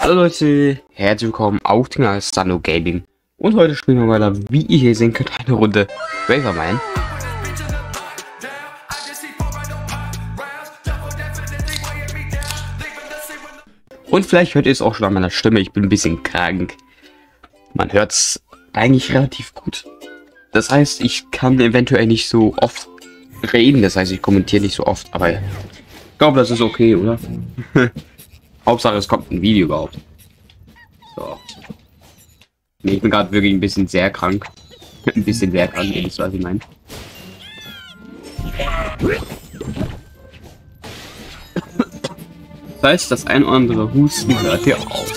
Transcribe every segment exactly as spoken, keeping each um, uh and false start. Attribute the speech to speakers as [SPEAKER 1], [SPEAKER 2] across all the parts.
[SPEAKER 1] Hallo Leute, herzlich willkommen auf dem Kanal Stano Gaming. Und heute spielen wir weiter, wie ihr hier sehen könnt, eine Runde Raverman. Und vielleicht hört ihr es auch schon an meiner Stimme, ich bin ein bisschen krank. Man hört es eigentlich relativ gut. Das heißt, ich kann eventuell nicht so oft reden, das heißt, ich kommentiere nicht so oft, aber ich glaube, das ist okay, oder? Hauptsache, es kommt ein Video überhaupt. So. Nee, ich bin gerade wirklich ein bisschen sehr krank. ein bisschen sehr krank, ihr wisst, was ich meine. Das heißt, das ein oder andere Husten hört ihr auf.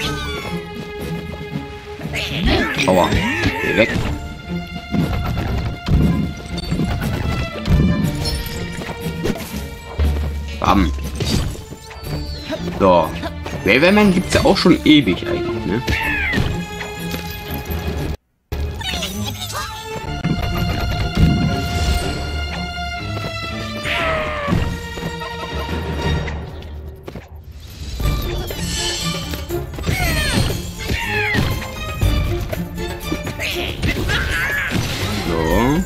[SPEAKER 1] Aua. Geh weg. Bam. So. Raverman gibt es ja auch schon ewig eigentlich, ne? So.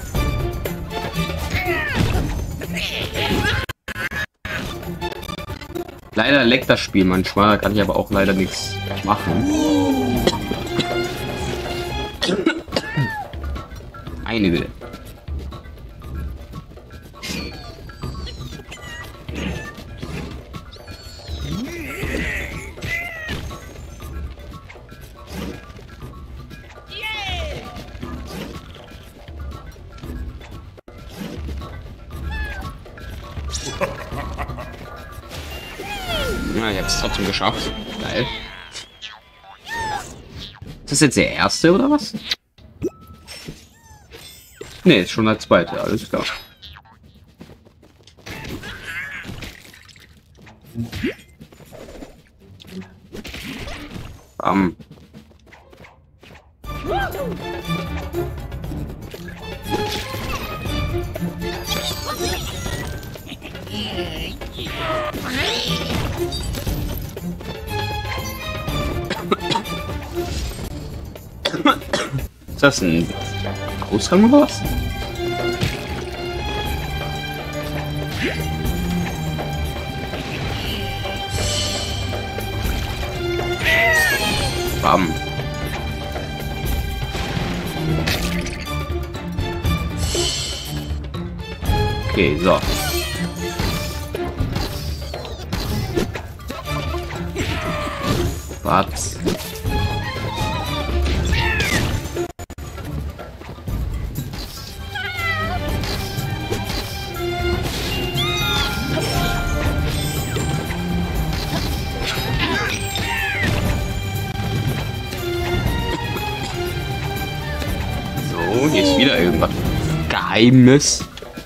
[SPEAKER 1] Leider leckt das Spiel manchmal, da kann ich aber auch leider nichts machen. Eine Güte. Ja, ich habe es trotzdem geschafft. Geil. Ist das jetzt der erste oder was? Ne, ist schon der zweite, alles klar. Bam. Ist das ein Ausgang oder was? Bam. Okay, so. Was? So, hier ist wieder irgendwas Geheimnis.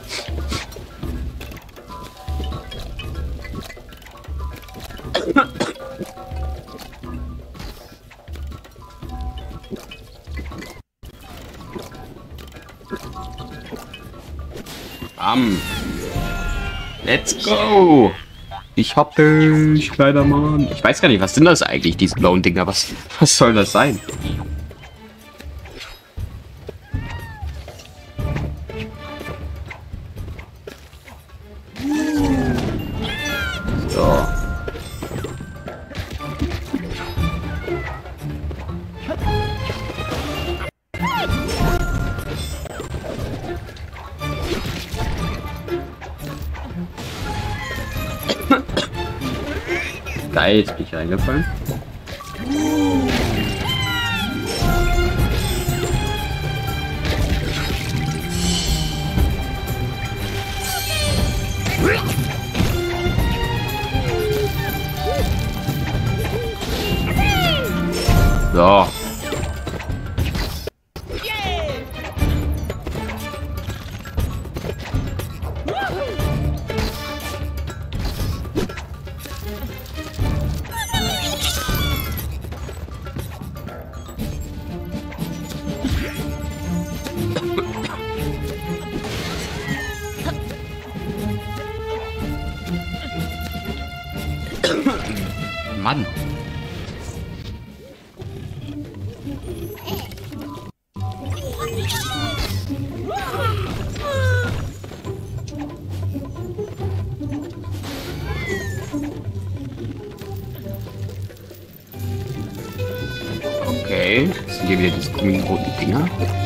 [SPEAKER 1] Bam. Let's go. Ich hab dich, kleiner Mann. Ich weiß gar nicht, was sind das eigentlich, diese blauen Dinger? Was, was soll das sein? So. Geil, jetzt bin ich reingefallen. So. Mann. Okay, das sind hier wieder diese komischen roten Dinger.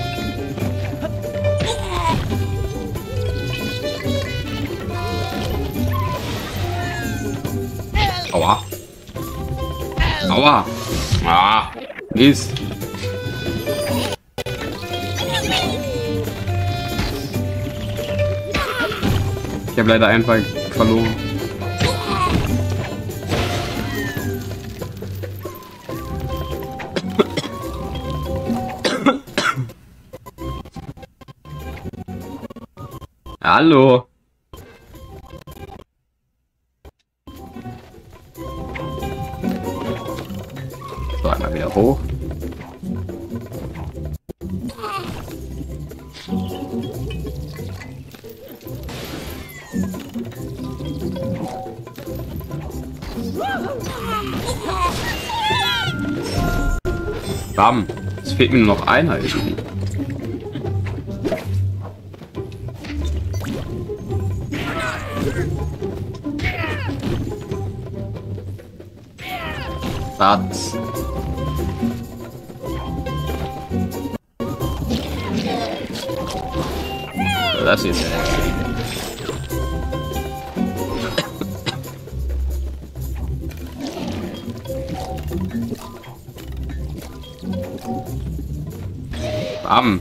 [SPEAKER 1] Aua. Aua. Ah, Mist. Ich habe leider einfach verloren. Hallo. So, einmal wieder hoch. Bam. Es fehlt mir nur noch einer irgendwie. Was? Das ist ja Bam.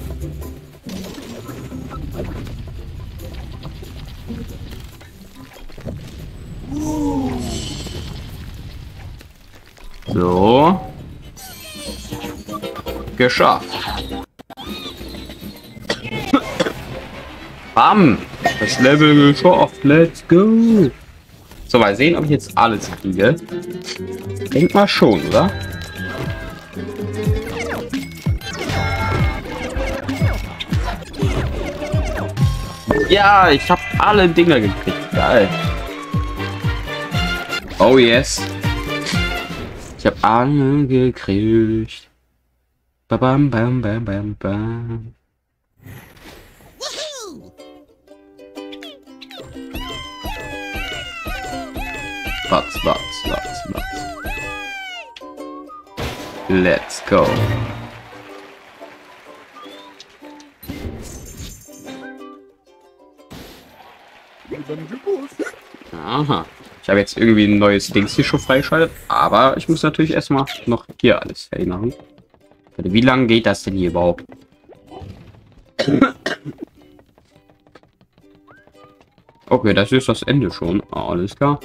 [SPEAKER 1] So. Geschafft. Bam. Das Level geschafft. Let's go. So, mal sehen, ob ich jetzt alles kriege. Denk mal schon, oder? Ja, ich habe alle Dinger gekriegt. Geil. Oh yes. Ich habe alle gekriegt. Bam, bam, bam, bam, bam. What's, what's, what's, what's. Let's go. Aha. Ich habe jetzt irgendwie ein neues Dings hier schon freigeschaltet, aber ich muss natürlich erstmal noch hier alles fertig machen. Wie lange geht das denn hier überhaupt? Okay, das ist das Ende schon. Ah, alles klar.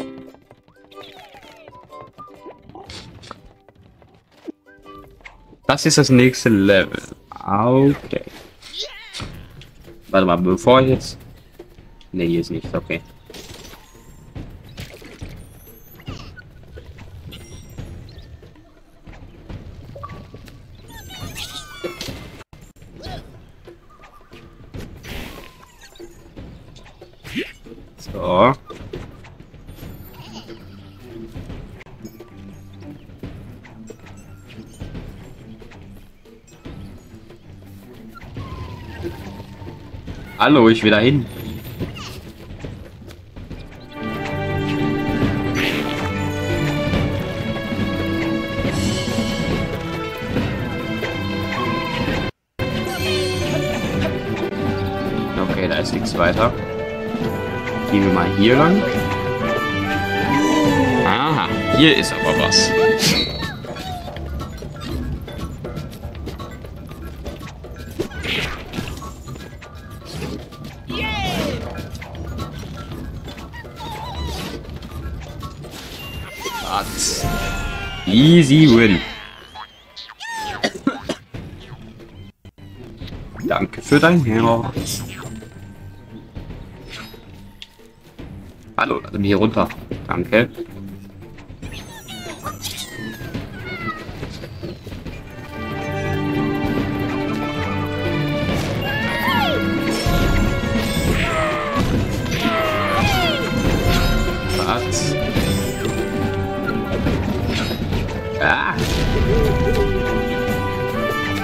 [SPEAKER 1] Das ist das nächste Level. Okay. Warte mal, bevor ich jetzt... Ne, hier ist nicht. Okay. So. Hallo, ich will dahin. Okay, da ist nichts weiter. Gehen wir mal hier lang. Aha, hier ist aber was. Was? Easy win. Danke für dein Herz. Hallo, also hier runter. Danke. Was? Ah.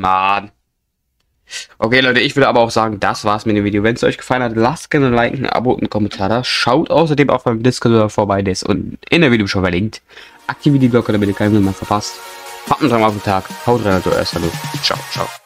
[SPEAKER 1] Mann. Okay, Leute, ich würde aber auch sagen, das war's mit dem Video. Wenn es euch gefallen hat, lasst gerne ein Like, ein Abo und einen Kommentar da. Schaut außerdem auf meinem Discord vorbei, der ist unten in der Video schon verlinkt. Aktiviert die Glocke, damit ihr keinen mehr verpasst. Habt einen Traum auf den Tag. Haut rein, Leute, erst hallo. Ciao, ciao.